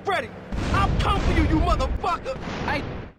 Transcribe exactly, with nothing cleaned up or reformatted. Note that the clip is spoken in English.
ready. I'll come for you, you motherfucker. Hey,